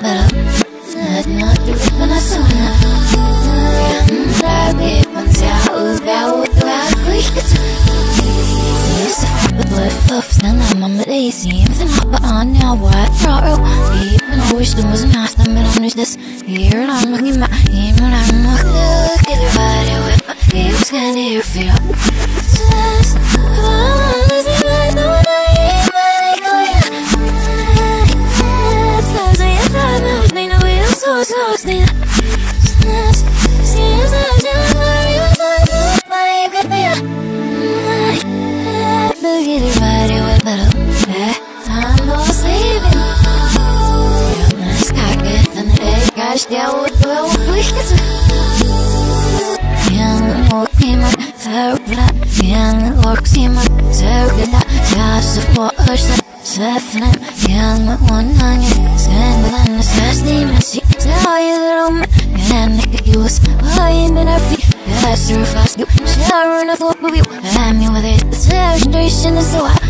better. Not do it when I saw it. Lagi penjauh bau tuaku. But folks, then I'm lazy. Everything happened on now, what? Bro, even I wish there was an ass, but I'm just this. Here I'm looking back, even I'm not look at your body with my hips, can you feel? Just, I'm losing my thought, I I'm not sleeping. Let's get the egg. Gosh, yeah, what we get to young walking my favorite young works in my circuit. Just for us, Sefnem, young one on you. Send on the first name and see. Tell you the room and make you was lying in our feet. That's your fast you. Shower in a floor with you. I'm with it. The celebration is so hot.